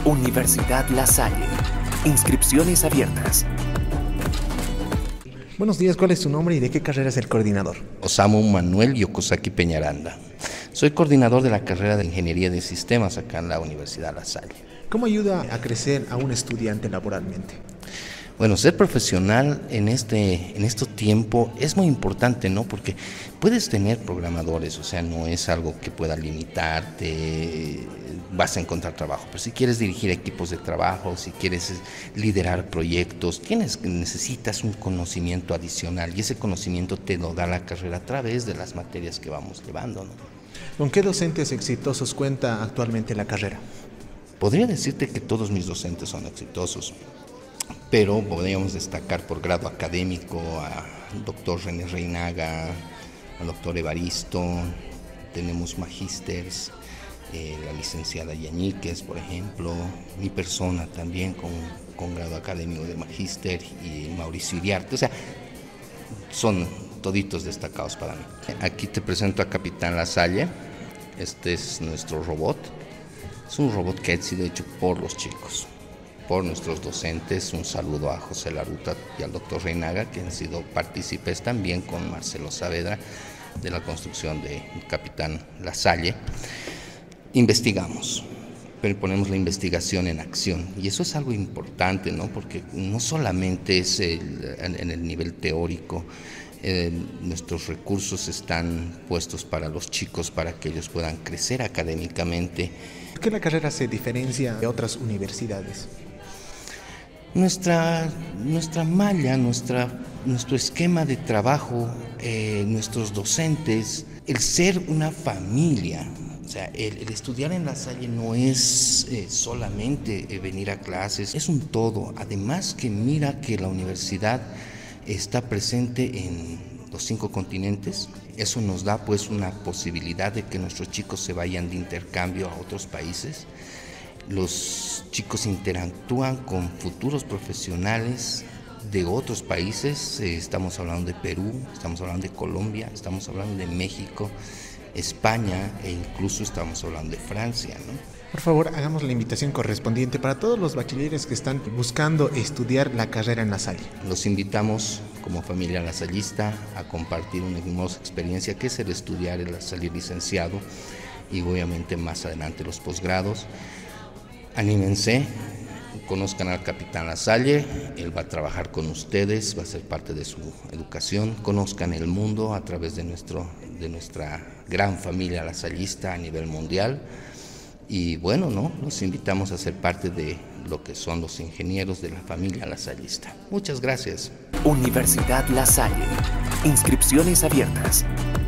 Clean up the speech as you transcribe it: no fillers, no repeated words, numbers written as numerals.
Universidad La Salle. Inscripciones abiertas. Buenos días, ¿cuál es su nombre y de qué carrera es el coordinador? Osamu Manuel Yokosaki Peñaranda. Soy coordinador de la carrera de Ingeniería de Sistemas acá en la Universidad La Salle. ¿Cómo ayuda a crecer a un estudiante laboralmente? Bueno, ser profesional en este tiempo es muy importante, ¿no? Porque puedes tener programadores, o sea, no es algo que pueda limitarte, vas a encontrar trabajo, pero si quieres dirigir equipos de trabajo, si quieres liderar proyectos, necesitas un conocimiento adicional y ese conocimiento te lo da la carrera a través de las materias que vamos llevando, ¿no? ¿Con qué docentes exitosos cuenta actualmente la carrera? Podría decirte que todos mis docentes son exitosos, pero podríamos destacar por grado académico al doctor René Reinaga, al doctor Evaristo, tenemos magísters, la licenciada Yañíquez, por ejemplo, mi persona también con grado académico de magíster y Mauricio Iriarte, o sea, son toditos destacados para mí. Aquí te presento a Capitán La Salle, este es nuestro robot, es un robot que ha sido hecho por los chicos, por nuestros docentes. Un saludo a José Laruta y al doctor Reinaga, que han sido partícipes también con Marcelo Saavedra de la construcción de Capitán La Salle. Investigamos, pero ponemos la investigación en acción y eso es algo importante, ¿no? Porque no solamente es en el nivel teórico, nuestros recursos están puestos para los chicos para que ellos puedan crecer académicamente. ¿Por qué la carrera se diferencia de otras universidades? Nuestra malla, nuestro esquema de trabajo, nuestros docentes, el ser una familia, o sea, el estudiar en La Salle no es solamente venir a clases, es un todo. Además que mira que la universidad está presente en los 5 continentes, eso nos da pues una posibilidad de que nuestros chicos se vayan de intercambio a otros países. Los chicos interactúan con futuros profesionales de otros países, estamos hablando de Perú, estamos hablando de Colombia, estamos hablando de México, España e incluso estamos hablando de Francia, ¿no? Por favor, hagamos la invitación correspondiente para todos los bachilleres que están buscando estudiar la carrera en La Salle. Los invitamos como familia lasallista a compartir una hermosa experiencia que es el estudiar, el salir licenciado y obviamente más adelante los posgrados. Anímense, conozcan al Capitán La Salle, él va a trabajar con ustedes, va a ser parte de su educación, conozcan el mundo a través de nuestra gran familia lasallista a nivel mundial y bueno, ¿no? Los invitamos a ser parte de lo que son los ingenieros de la familia lasallista. Muchas gracias. Universidad La Salle. Inscripciones abiertas.